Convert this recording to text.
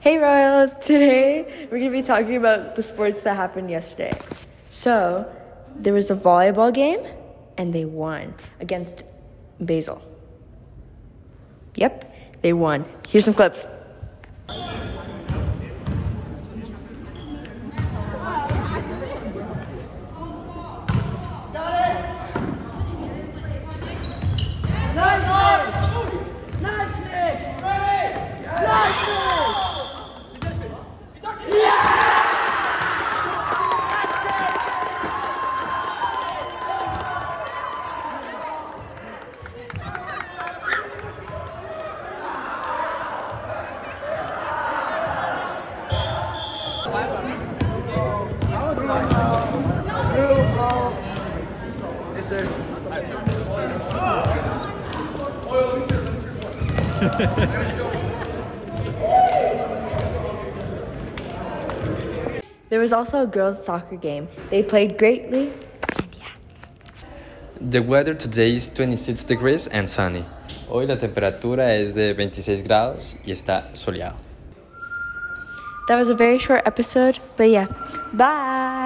Hey Royals! Today we're going to be talking about the sports that happened yesterday. So, there was a volleyball game and they won against Basel. Yep, they won. Here's some clips. Yes, sir. There was also a girls' soccer game. They played greatly, and yeah. The weather today is 26 degrees and sunny. Hoy la temperatura es de 26 grados y está soleado. That was a very short episode, but yeah. Bye!